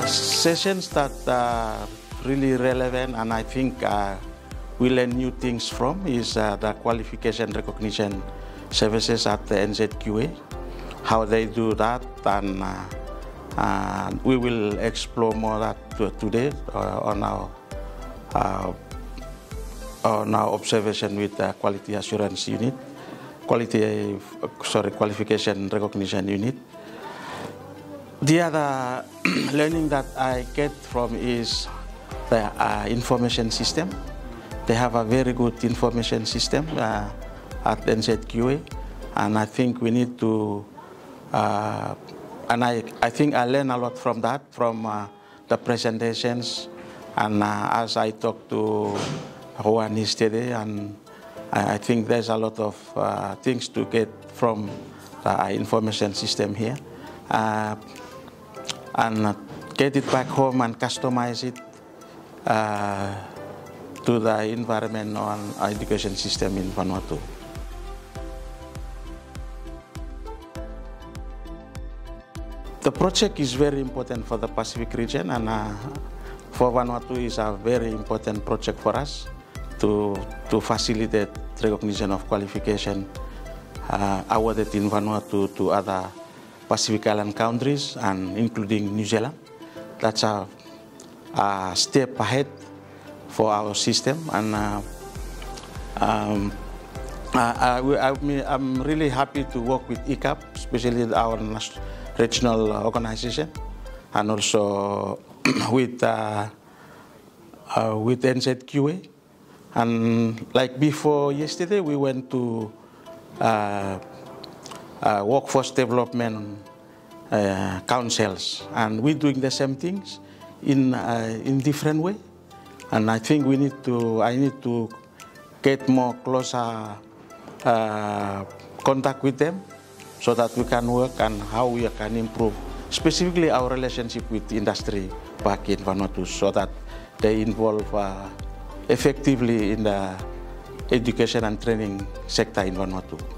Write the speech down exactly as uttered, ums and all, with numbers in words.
Sessions that are really relevant and I think uh, we learn new things from is uh, the qualification recognition services at the N Z Q A, how they do that, and uh, uh, we will explore more that today uh, on our uh, on our observation with the quality assurance unit, quality sorry qualification recognition unit. The other learning that I get from is the uh, information system. They have a very good information system uh, at N Z Q A, and I think we need to, uh, and I, I think I learned a lot from that, from uh, the presentations, and uh, as I talked to Juan yesterday, and I, I think there's a lot of uh, things to get from the information system here. Uh, and get it back home and customize it uh, to the environment and education system in Vanuatu. The project is very important for the Pacific region, and uh, for Vanuatu is a very important project for us to, to facilitate recognition of qualification uh, awarded in Vanuatu to other Pacific Island countries, and including New Zealand. That's a, a step ahead for our system, and uh, um, I, I, I'm really happy to work with I C A P, especially our regional organization, and also with uh, uh, with N Z Q A. And like before yesterday, we went to uh, Uh, workforce development uh, councils, and we're doing the same things in uh, in different way. And I think we need to, I need to get more closer uh, contact with them, so that we can work on how we can improve, specifically our relationship with the industry back in Vanuatu, so that they involve uh, effectively in the education and training sector in Vanuatu.